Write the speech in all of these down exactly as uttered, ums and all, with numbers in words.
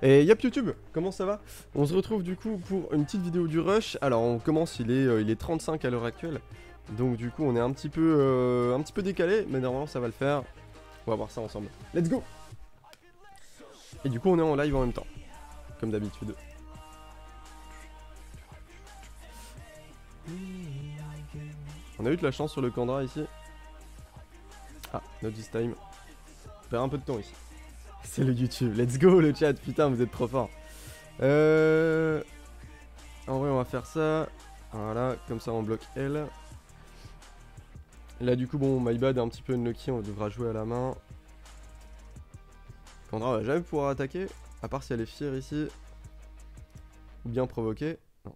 Et yep YouTube, comment ça va? On se retrouve du coup pour une petite vidéo du rush. Alors on commence, il est, euh, il est trente-cinq à l'heure actuelle. Donc du coup on est un petit peu euh, un petit peu décalé, mais normalement ça va le faire. On va voir ça ensemble. Let's go! Et du coup on est en live en même temps, comme d'habitude. On a eu de la chance sur le Kandra ici. Ah, not this time. On perd un peu de temps ici. C'est le YouTube, let's go le chat, putain vous êtes trop fort. Euh... En vrai on va faire ça. Voilà, comme ça on bloque L. Là du coup bon, my bad, un petit peu unlucky, on devra jouer à la main. Kandra va jamais pouvoir attaquer, à part si elle est fière ici. Ou bien provoquer. Non.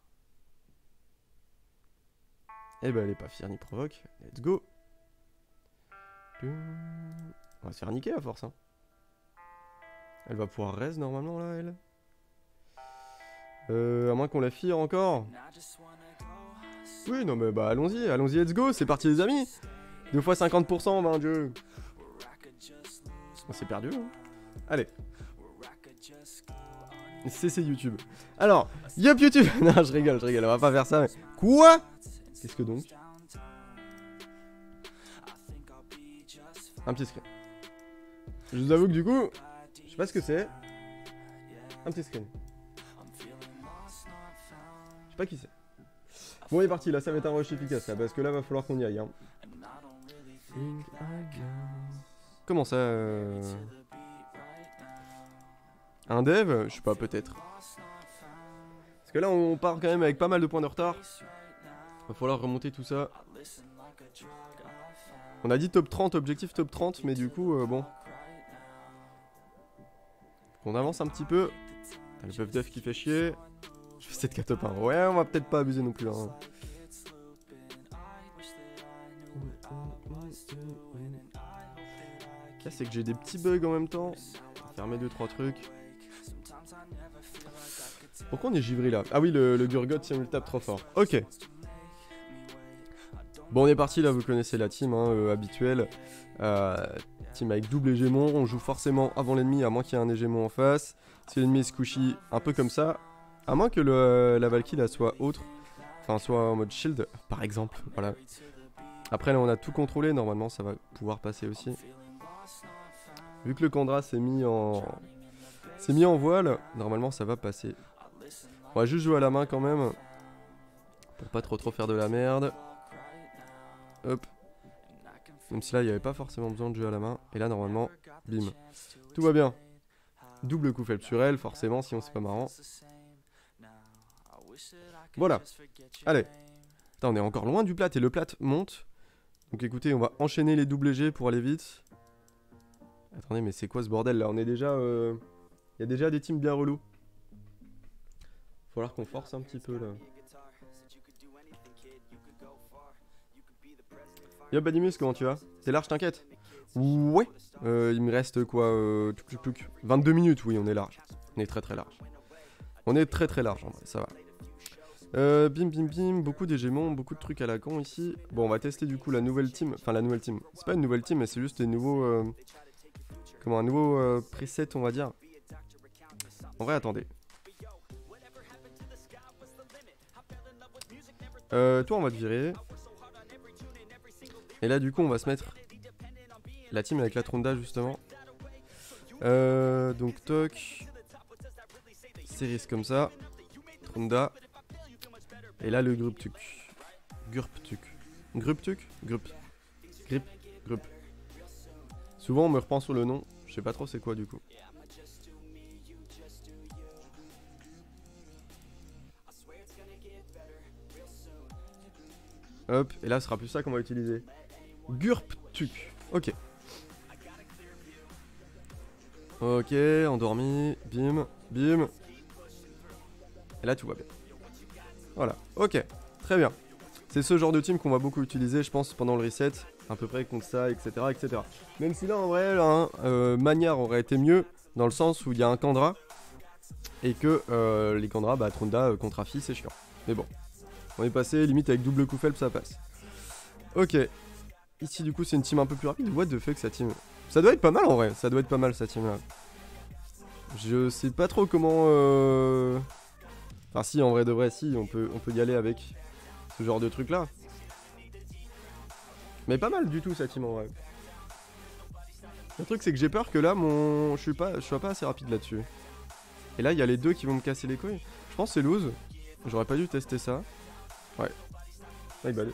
Eh ben elle est pas fière ni provoque, let's go. On va se faire niquer à force hein. Elle va pouvoir raise normalement là, elle. Euh, à moins qu'on la fire encore. Oui, non mais bah allons-y, allons-y, let's go, c'est parti les amis. deux fois cinquante pour cent, ben Dieu. On s'est perdu hein. Allez. C C YouTube. Alors, yup YouTube. Non, je rigole, je rigole, on va pas faire ça. Mais... Quoi? Qu'est-ce que donc? Un petit screen. Je vous avoue que du coup... Je sais pas ce que c'est. Un petit screen. Je sais pas qui c'est. Bon, il est parti, là ça va être un rush efficace là, parce que là va falloir qu'on y aille. Hein. Comment ça euh... Un dev? Je sais pas, peut-être. Parce que là on part quand même avec pas mal de points de retard. Va falloir remonter tout ça. On a dit top trente, objectif top trente, mais du coup, euh, bon. On avance un petit peu. Le buff dev qui fait chier. Je fais sept K top un. Ouais, on va peut-être pas abuser non plus. Hein. Là, c'est que j'ai des petits bugs en même temps. Fermer deux trois trucs. Pourquoi on est givré là? Ah oui, le, le Gurgot, si on le tape trop fort. Ok. Bon, on est parti là, vous connaissez la team hein, euh, habituelle. Euh, team avec double hégémon. On joue forcément avant l'ennemi, à moins qu'il y ait un hégémon en face. Si l'ennemi est squishy, un peu comme ça. À moins que le, la Valkyrie là soit autre. Enfin, soit en mode shield, par exemple. Voilà. Après, là, on a tout contrôlé. Normalement, ça va pouvoir passer aussi. Vu que le Kandra s'est mis en. s'est mis en voile, normalement, ça va passer. On va juste jouer à la main quand même. Pour pas trop trop faire de la merde. Hop. Même si là, il n'y avait pas forcément besoin de jouer à la main. Et là, normalement, bim. Tout va bien. Double coup faible sur elle, forcément, sinon c'est pas marrant. Voilà. Allez. Putain, on est encore loin du plat et le plat monte. Donc écoutez, on va enchaîner les double G pour aller vite. Attendez, mais c'est quoi ce bordel là? On est déjà... Il euh... y a déjà des teams bien relous. Il va falloir qu'on force un petit peu là. Yo Badimus, comment tu vas? T'es large, t'inquiète? Ouais. Euh, il me reste quoi euh, vingt-deux minutes, oui, on est large. On est très très large. On est très très large en vrai, ça va. Euh, bim bim bim, beaucoup d'hégémons, beaucoup de trucs à la con ici. Bon, on va tester du coup la nouvelle team. Enfin, la nouvelle team. C'est pas une nouvelle team, mais c'est juste des nouveaux... Euh, comment, un nouveau euh, preset, on va dire. En vrai, attendez. Euh, toi, on va te virer. Et là, du coup, on va se mettre la team avec la Trunda, justement. Euh, donc, toc. Series comme ça. Trunda. Et là, le Gruptuk. Gruptuk. Gruptuk Grup. Grip. Grup. Souvent, on me reprend sur le nom. Je sais pas trop c'est quoi, du coup. Hop. Et là, ce sera plus ça qu'on va utiliser. Gurptuk. Ok. Ok, endormi. Bim. Bim. Et là, tout va bien. Voilà. Ok. Très bien. C'est ce genre de team qu'on va beaucoup utiliser, je pense, pendant le reset. À peu près contre ça, et cetera, et cetera. Même si là, en vrai, là, hein, euh, Magnard aurait été mieux. Dans le sens où il y a un Kandra. Et que euh, les Kandra, bah, Trunda euh, contre Afi, c'est chiant. Mais bon. On est passé limite avec double coup faible, ça passe. Ok. Ici, du coup, c'est une team un peu plus rapide. What the fuck, sa team? Ça doit être pas mal en vrai. Ça doit être pas mal, sa team là. Je sais pas trop comment... Euh... Enfin si, en vrai de vrai, si, on peut, on peut y aller avec ce genre de truc là. Mais pas mal du tout sa team en vrai. Le truc c'est que j'ai peur que là, mon... je suis pas, je sois pas assez rapide là-dessus. Et là, il y a les deux qui vont me casser les couilles. Je pense que c'est lose. J'aurais pas dû tester ça. Ouais. My bad.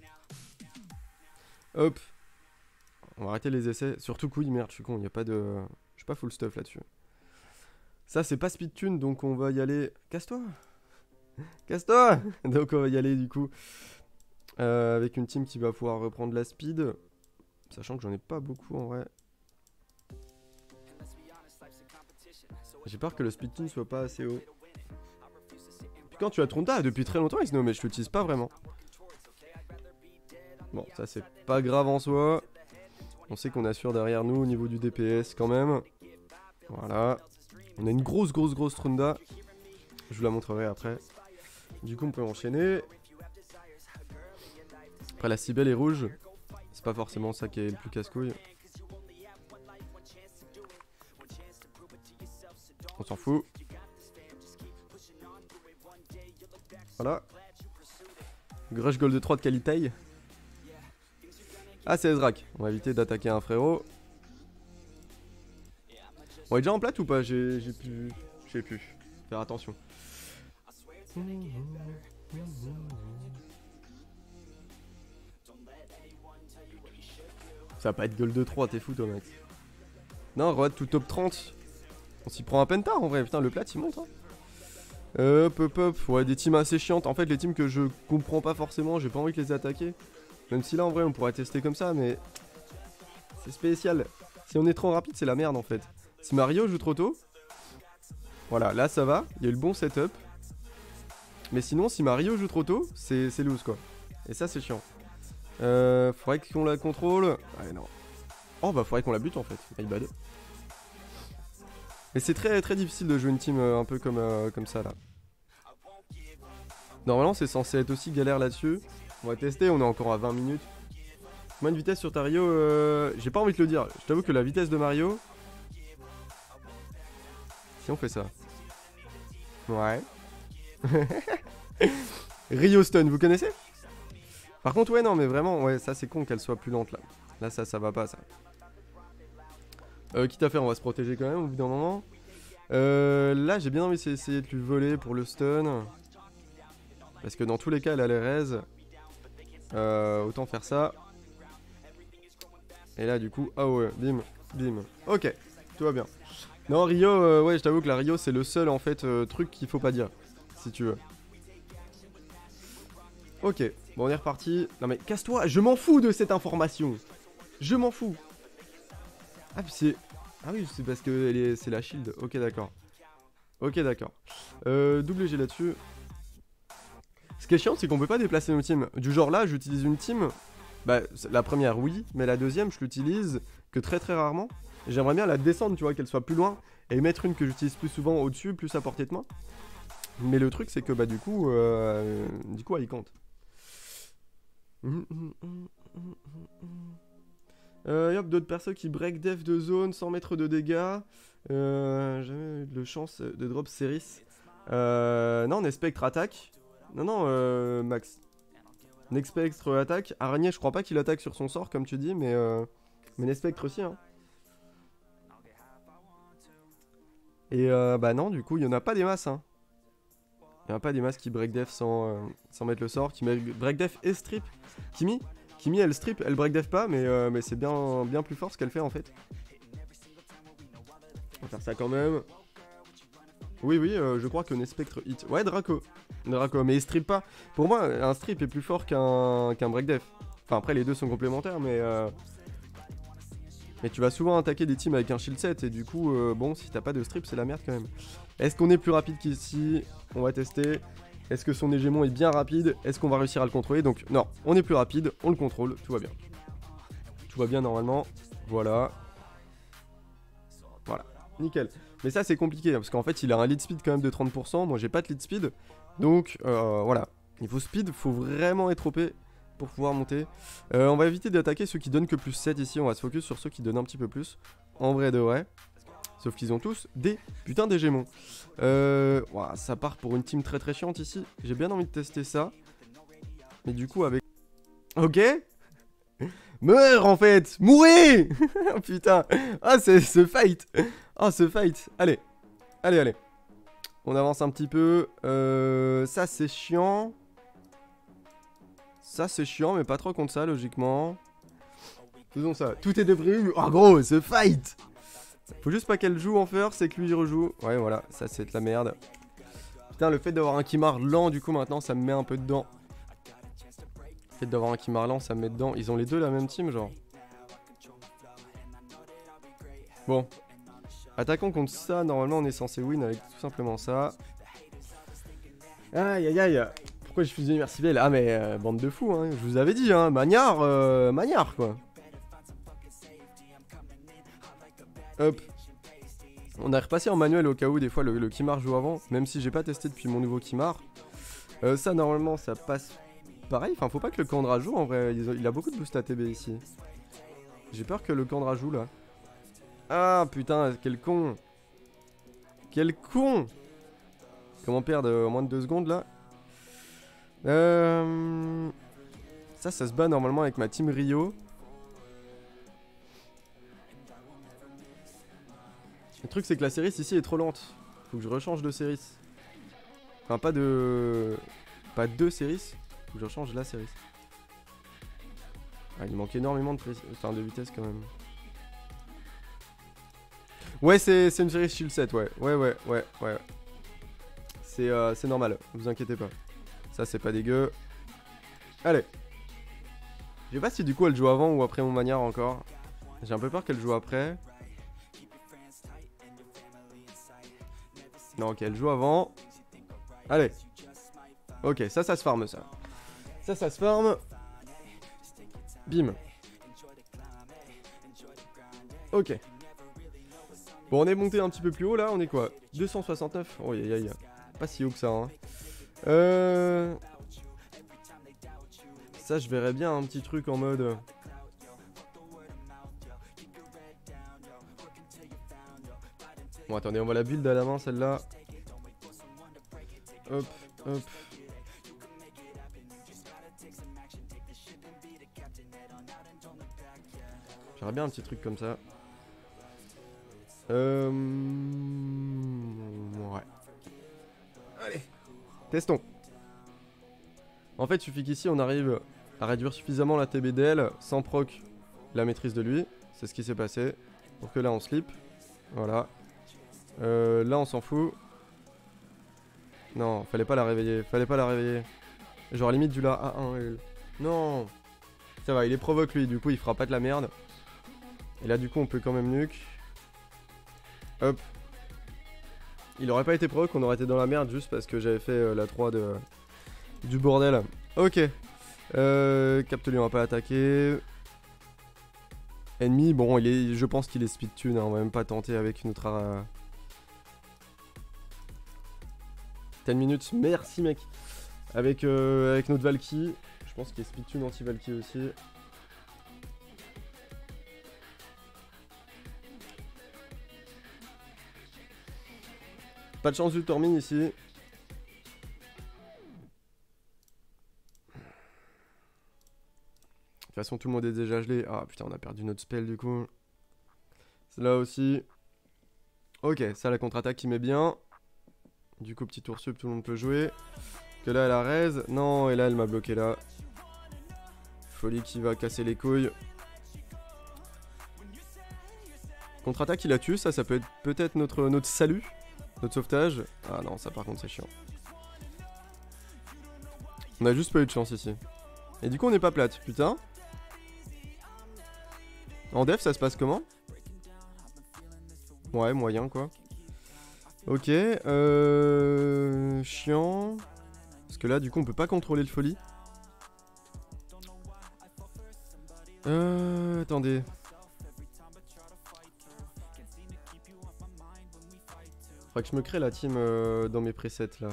Hop. On va arrêter les essais. Surtout couille, merde, je suis con, il y a pas de... Je suis pas full stuff là-dessus. Ça, c'est pas speed tune, donc on va y aller... Casse-toi. Casse-toi. Donc on va y aller, du coup, euh, avec une team qui va pouvoir reprendre la speed. Sachant que j'en ai pas beaucoup, en vrai. J'ai peur que le speed tune soit pas assez haut. Puis quand tu as Tronta depuis très longtemps, Isno, mais je l'utilise pas vraiment. Bon, ça c'est pas grave en soi. On sait qu'on assure derrière nous au niveau du D P S quand même. Voilà. On a une grosse, grosse, grosse Trunda. Je vous la montrerai après. Du coup, on peut enchaîner. Après, la Cybelle est rouge. C'est pas forcément ça qui est le plus casse-couille. On s'en fout. Voilà. Grush Gold trois de qualité. Ah, c'est Ezrak. On va éviter d'attaquer un frérot. On est déjà en plate ou pas? J'ai pu... Je sais plus. Faire attention. Ça va pas être Gold trois, t'es fou toi mec. Non, Road tout top trente. On s'y prend un penta en vrai. Putain, le plat il monte. Hein. Hop, hop, hop. Ouais, des teams assez chiantes. En fait, les teams que je comprends pas forcément, j'ai pas envie de les attaquer. Même si là, en vrai, on pourrait tester comme ça, mais... C'est spécial. Si on est trop rapide, c'est la merde, en fait. Si Mario joue trop tôt... Voilà, là, ça va. Il y a eu le bon setup. Mais sinon, si Mario joue trop tôt, c'est loose, quoi. Et ça, c'est chiant. Euh... Faudrait qu'on la contrôle. Ouais, non. Oh, bah, faudrait qu'on la bute, en fait. My bad. Mais c'est très, très difficile de jouer une team euh, un peu comme, euh, comme ça, là. Normalement, c'est censé être aussi galère là-dessus. On va tester, on est encore à vingt minutes. Moins de vitesse sur Tario, euh, j'ai pas envie de le dire. Je t'avoue que la vitesse de Mario... Si on fait ça. Ouais. Rio Stun, vous connaissez? Par contre, ouais, non, mais vraiment, ouais, ça c'est con qu'elle soit plus lente là. Là, ça, ça va pas, ça. Euh, quitte à faire, on va se protéger quand même au bout d'un moment. Euh, là, j'ai bien envie d'essayer de lui voler pour le stun. Parce que dans tous les cas, elle a les raise. Euh, autant faire ça. Et là du coup, ah ouais, bim, bim. Ok, tout va bien. Non, Rio, euh, ouais, je t'avoue que la Rio c'est le seul en fait euh, truc qu'il faut pas dire. Si tu veux. Ok, bon on est reparti. Non mais casse-toi, je m'en fous de cette information. Je m'en fous. Ah puis c'est... Ah oui, c'est parce que c'est la shield. Ok d'accord. Ok d'accord. Euh, double G là-dessus. Ce qui est chiant, c'est qu'on peut pas déplacer nos teams. Du genre là, j'utilise une team. Bah, la première, oui. Mais la deuxième, je l'utilise que très très rarement. J'aimerais bien la descendre, tu vois, qu'elle soit plus loin. Et mettre une que j'utilise plus souvent au-dessus, plus à portée de main. Mais le truc, c'est que bah, du coup, euh, du coup, elle y compte. Euh, yop, d'autres persos qui break def de zone sans mettre de dégâts. Euh, jamais eu de chance de drop Ceris. Euh, non, on est Spectre attaque. Non, non, euh, Max. Nexpectre attaque. Araignée, je crois pas qu'il attaque sur son sort, comme tu dis, mais, euh, mais Nexpectre aussi. Hein. Et euh, bah non, du coup, il y en a pas des masses. Hein. Il y en a pas des masses qui break def sans, euh, sans mettre le sort, qui met break def et strip. Kimi, Kimi, elle strip, elle break def pas, mais, euh, mais c'est bien, bien plus fort ce qu'elle fait en fait. On va faire ça quand même. Oui, oui, euh, je crois que Nexpectre hit. Ouais, Draco. Draco, mais il strip pas. Pour moi, un strip est plus fort qu'un qu'un break def. Enfin, après, les deux sont complémentaires, mais... Euh... Mais tu vas souvent attaquer des teams avec un shield set, et du coup, euh, bon, si t'as pas de strip, c'est la merde quand même. Est-ce qu'on est plus rapide qu'ici? On va tester. Est-ce que son hégémon est bien rapide? Est-ce qu'on va réussir à le contrôler? Donc, non, on est plus rapide, on le contrôle, tout va bien. Tout va bien normalement. Voilà. Voilà, nickel. Mais ça c'est compliqué parce qu'en fait il a un lead speed quand même de trente pour cent. Moi j'ai pas de lead speed. Donc euh, voilà. Niveau speed, faut vraiment être O P pour pouvoir monter. Euh, on va éviter d'attaquer ceux qui donnent que plus sept ici. On va se focus sur ceux qui donnent un petit peu plus. En vrai de vrai. Sauf qu'ils ont tous des putains d'hégémons. Euh, ouah, ça part pour une team très très chiante ici. J'ai bien envie de tester ça. Mais du coup avec... Ok. Meurs en fait. Mourez. Putain. Ah c'est ce fight. Ah ce fight. Allez. Allez allez. On avance un petit peu. Euh, ça c'est chiant. Ça c'est chiant mais pas trop contre ça logiquement. Faisons ça. Tout est débris. Oh gros ce fight. Faut juste pas qu'elle joue en first et que lui il rejoue. Ouais voilà, ça c'est de la merde. Putain, le fait d'avoir un Kimar lent du coup maintenant ça me met un peu dedans. Le fait d'avoir un Kimar lent ça me met dedans. Ils ont les deux la même team genre. Bon. Attaquons contre ça, normalement on est censé win avec tout simplement ça. Aïe aïe aïe. Pourquoi j'ai fusé Mercifel? Ah mais euh, bande de fous hein, je vous avais dit hein, Magnard, euh, Magnard quoi. Hop. On a repassé en manuel au cas où des fois le, le Kimar joue avant, même si j'ai pas testé depuis mon nouveau Kimar. Euh, ça normalement ça passe pareil, enfin faut pas que le Kandra joue en vrai, il a, il a beaucoup de boost A T B ici. J'ai peur que le Kandra joue là. Ah putain, quel con. Quel con. Comment perdre en moins de deux secondes là. euh... Ça, ça se bat normalement avec ma team Rio. Le truc c'est que la série ici est trop lente. Faut que je rechange de série. Enfin pas de... Pas deux séries. Faut que je rechange la série. Ah, il manque énormément de, pré... enfin, de vitesse quand même. Ouais c'est une série shield sept ouais. Ouais ouais ouais ouais. C'est euh, normal, vous inquiétez pas. Ça c'est pas dégueu. Allez. Je sais pas si du coup elle joue avant ou après mon Magnard encore. J'ai un peu peur qu'elle joue après. Non ok elle joue avant. Allez. Ok ça ça se farme ça. Ça ça se farme. Bim. Ok. Bon on est monté un petit peu plus haut là, on est quoi deux cent soixante-neuf. Oh aïe aïe. Pas si haut que ça hein. Euh... Ça je verrais bien un petit truc en mode... Bon attendez on voit la build à la main celle-là. Hop hop. J'aurais bien un petit truc comme ça. Euh... Ouais. Allez. Testons. En fait il suffit qu'ici on arrive à réduire suffisamment la T B d'elle sans proc la maîtrise de lui. C'est ce qui s'est passé. Pour que là on slip. Voilà. Euh, là on s'en fout. Non, fallait pas la réveiller. Fallait pas la réveiller. Genre limite du la A un. Elle. Non. Ça va, il est provoque lui. Du coup il fera pas de la merde. Et là du coup on peut quand même nuke. Hop. Il aurait pas été proc, on aurait été dans la merde juste parce que j'avais fait euh, la trois de, du bordel. Ok. Euh, Capte lui on va pas attaquer. Ennemi, bon il est, je pense qu'il est speed tune, hein, on va même pas tenter avec notre... Euh... dix minutes, merci mec. Avec, euh, avec notre Valky, je pense qu'il est speed tune anti-Valky aussi. Pas de chance du Tormin ici. De toute façon tout le monde est déjà gelé. Ah putain on a perdu notre spell du coup. C'est là aussi. Ok ça la contre-attaque qui met bien. Du coup petit tour sub tout le monde peut jouer. Que là elle a raise. Non et là elle m'a bloqué là. Folie qui va casser les couilles. Contre-attaque il a tué ça ça peut être peut-être notre, notre salut. Notre sauvetage. Ah non ça par contre c'est chiant. On a juste pas eu de chance ici. Et du coup on n'est pas plate putain. En def ça se passe comment? Ouais moyen quoi. Ok euh... chiant. Parce que là du coup on peut pas contrôler le folie. Euh... Attendez. Faudrait que je me crée la team euh, dans mes presets là.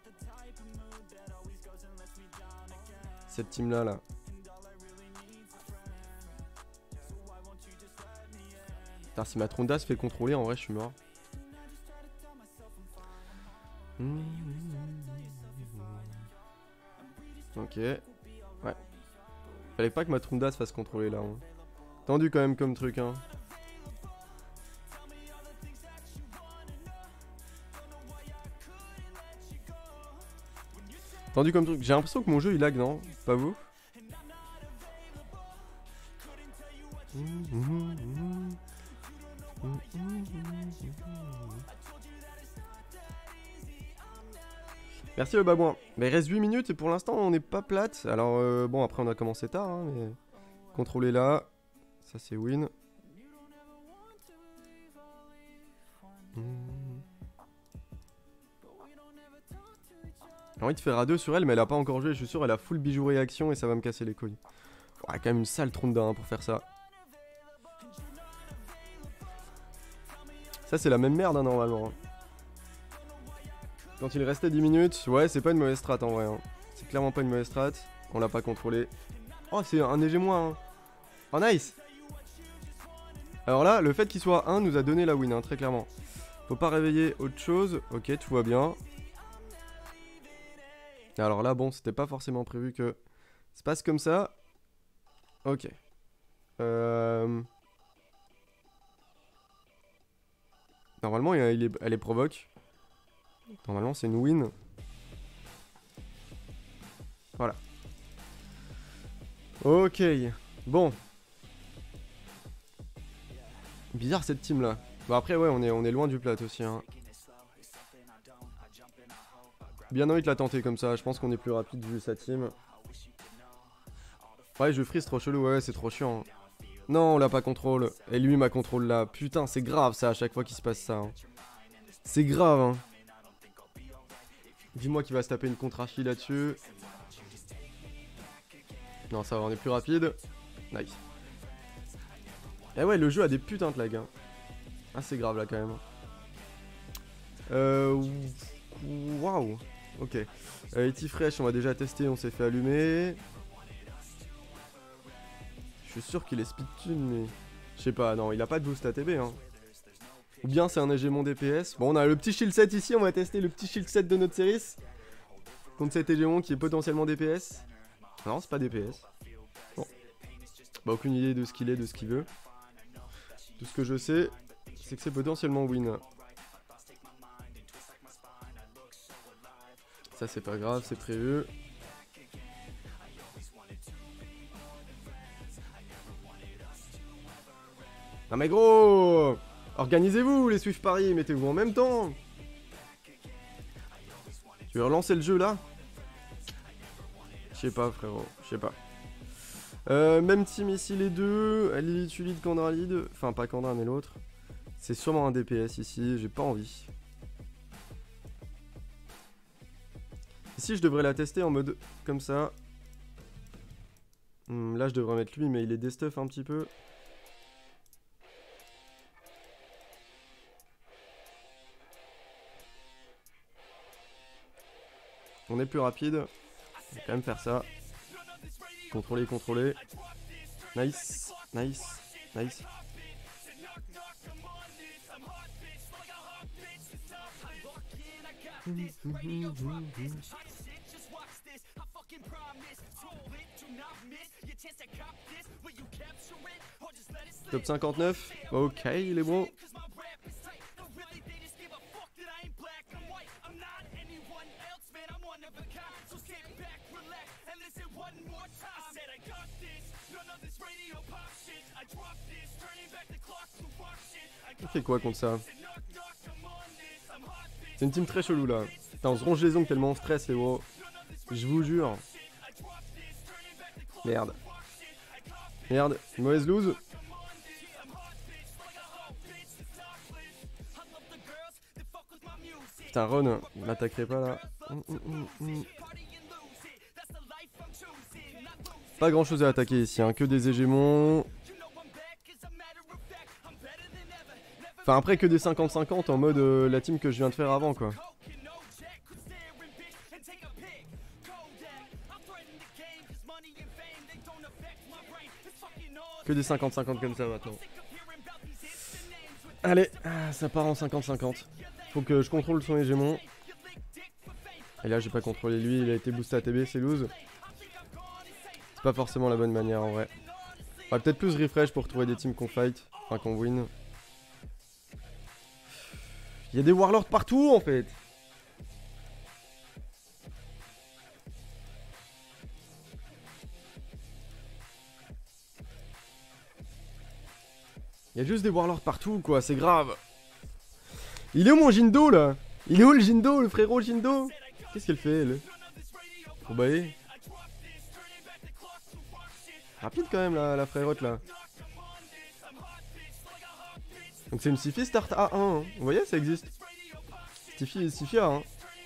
Cette team là là. Putain, si ma Trunda se fait contrôler, en vrai, je suis mort. Ok. Ouais. Fallait pas que ma Trunda se fasse contrôler là. Hein. Tendu quand même comme truc, hein. Tendu comme truc. J'ai l'impression que mon jeu il lag, non? Pas vous? Merci le babouin. Mais il reste huit minutes et pour l'instant on n'est pas plate. Alors euh, bon, après on a commencé tard, hein, mais... Contrôler là. Ça c'est win. J'ai envie de faire A deux sur elle, mais elle a pas encore joué. Je suis sûr elle a full bijou réaction et ça va me casser les couilles. Ouais, quand même une sale Trunda hein, pour faire ça. Ça c'est la même merde hein, normalement. Quand il restait dix minutes, ouais c'est pas une mauvaise strat en vrai. Hein. C'est clairement pas une mauvaise strat. On l'a pas contrôlé. Oh c'est un E G moins. Hein. Oh nice. Alors là, le fait qu'il soit un nous a donné la win, hein, très clairement. Faut pas réveiller autre chose. Ok, tout va bien. Alors là, bon, c'était pas forcément prévu que ça se passe comme ça. Ok. Euh... Normalement, il est... elle est provoque. Normalement, c'est une win. Voilà. Ok. Bon. Bizarre cette team là. Bon après ouais on est, on est loin du plat aussi hein. Bien envie de la tenter comme ça, je pense qu'on est plus rapide vu sa team. Ouais je freeze trop chelou, ouais c'est trop chiant. Non on l'a pas contrôle, et lui m'a contrôle là. Putain c'est grave ça à chaque fois qu'il se passe ça hein. C'est grave hein. Dis-moi qu'il va se taper une contre-archi là-dessus. Non ça va on est plus rapide. Nice. Eh ouais, le jeu a des putains de lag. Hein. Ah, c'est grave là quand même. Euh. Waouh. Ok. Euh, E T Fresh, on va déjà tester, on s'est fait allumer. Je suis sûr qu'il est speed tune, mais. Je sais pas, non, il a pas de boost A T B. Hein. Ou bien c'est un hégémon D P S. Bon, on a le petit shield set ici, on va tester le petit shield set de notre série. Contre cet hégémon qui est potentiellement D P S. Non, c'est pas D P S. Bon. Bah, aucune idée de ce qu'il est, de ce qu'il veut. Tout ce que je sais, c'est que c'est potentiellement win. Ça c'est pas grave, c'est prévu. Non mais gros, organisez-vous les Swift Paris, mettez-vous en même temps. Tu veux relancer le jeu là? Je sais pas frérot, je sais pas. Euh, même team ici les deux, Lily Tulid, Kandra lead, enfin pas Kandra mais l'autre. C'est sûrement un D P S ici, j'ai pas envie. Ici je devrais la tester en mode comme ça. Hum, là je devrais mettre lui mais il est destuff un petit peu. On est plus rapide, on va quand même faire ça. Contrôler, contrôler. Nice, nice, nice. Top cinquante-neuf, ok les bros. On fait quoi contre ça? C'est une team très chelou là. Putain, on se ronge les ongles tellement on stresse les gros. Je vous jure. Merde. Merde, une mauvaise lose. Putain, Ron, m'attaquerait pas là. Hum, hum, hum, hum. Pas grand chose à attaquer ici, hein. Que des hégémons. Enfin après que des cinquante cinquante en mode euh, la team que je viens de faire avant quoi. Que des cinquante cinquante comme ça maintenant. Allez, ah, ça part en cinquante cinquante. Faut que je contrôle son hégémon. Et là, j'ai pas contrôlé lui, il a été boosté à T B, c'est loose. C'est pas forcément la bonne manière en vrai. On va peut-être plus refresh pour trouver des teams qu'on fight, enfin qu'on win. Il y a des warlords partout en fait. Il y a juste des warlords partout quoi, c'est grave. Il est où mon Jindo là? Il est où le Jindo, le frérot Jindo? Qu'est-ce qu'elle fait elle? Oh bah eh. Rapide quand même la, la frérotte là. Donc c'est une Sifi start A un, hein. Vous voyez ça existe. Sifi, Sifi A un.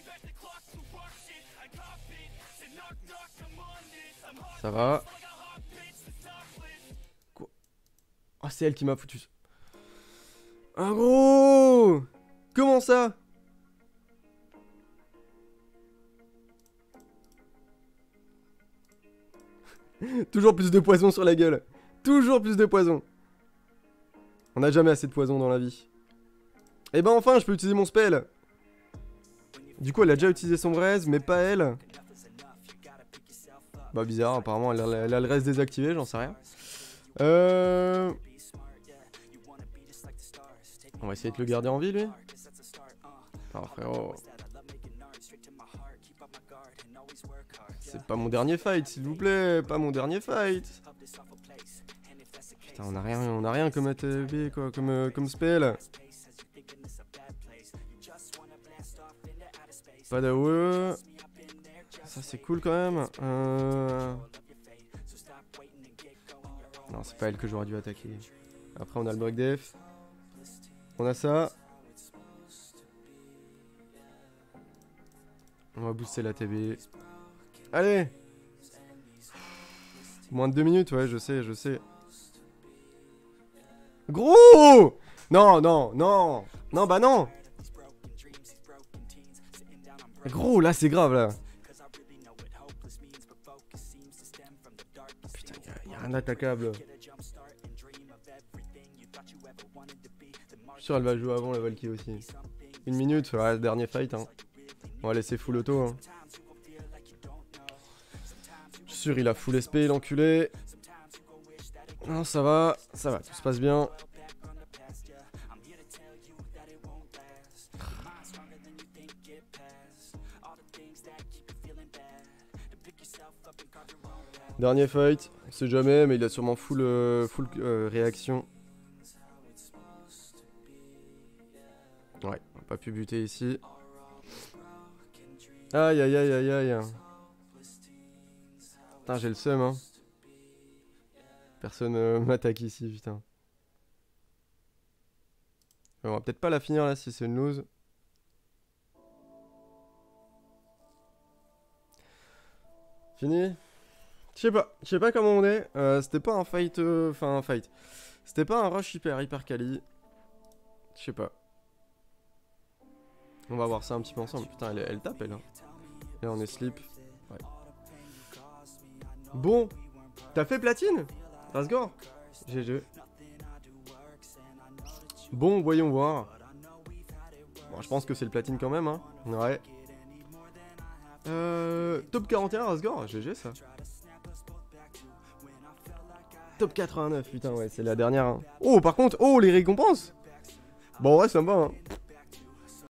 Ça va. Quoi? Ah c'est elle qui m'a foutu. Ah gros! Comment ça? Toujours plus de poison sur la gueule. Toujours plus de poison. On n'a jamais assez de poison dans la vie. Et ben enfin, je peux utiliser mon spell. Du coup, elle a déjà utilisé son braise, mais pas elle. Bah bizarre, apparemment, elle a, elle a le reste désactivé, j'en sais rien. Euh... On va essayer de le garder en vie, lui. Ah frérot. C'est pas mon dernier fight, s'il vous plaît. Pas mon dernier fight. Putain, on a rien, on a rien comme A T B, quoi, comme, euh, comme spell. Pas d'A O E. Ça, c'est cool quand même. Euh... Non, c'est pas elle que j'aurais dû attaquer. Après, on a le break def. On a ça. On va booster la T B. Allez! Moins de deux minutes, ouais, je sais, je sais. Gros! Non, non, non! Non, bah non! Gros, là, c'est grave, là. Putain, y'a y a rien d'attaquable. Je suis sûr, elle va jouer avant la Valkyrie aussi. Une minute, ouais, dernier fight, hein. On va laisser full auto, hein. Je suis sûr, il a full S P, l'enculé. Non, ça va, ça va, tout se passe bien. Dernier fight, on sait jamais, mais il a sûrement full, euh, full euh, réaction. Ouais, on n'a pas pu buter ici. Aïe aïe aïe aïe aïe. Putain, j'ai le seum, hein. Personne euh, m'attaque ici, putain. On va peut-être pas la finir là si c'est une lose. Fini? Je sais pas, je sais pas comment on est. Euh, C'était pas un fight, enfin euh, un fight. C'était pas un rush hyper hyper quali. Je sais pas. On va voir ça un petit peu ensemble. Putain, elle, elle tape elle. Hein. Là on est slip. Ouais. Bon, t'as fait platine, Rasgor. G G. Bon, voyons voir. Bon, je pense que c'est le platine quand même, hein. Ouais. Euh, top quarante et un, Rasgor. G G ça. Top quatre-vingt-neuf, putain, ouais, c'est la dernière. Hein. Oh, par contre, oh, les récompenses. Bon, ouais, ça me va, hein.